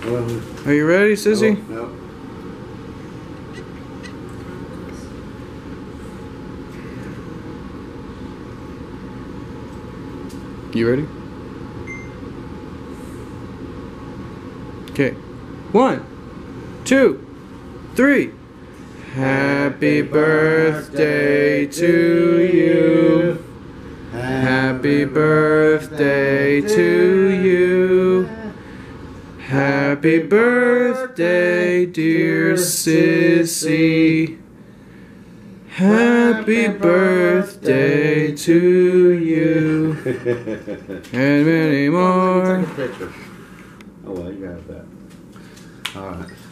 Are you ready, Sissy? No. You ready? Okay. 1, 2, 3. Happy birthday to you. Happy birthday to you. Happy birthday, dear Sissy. Happy birthday to you. And many more. Take a picture. Oh well, you got that. All right.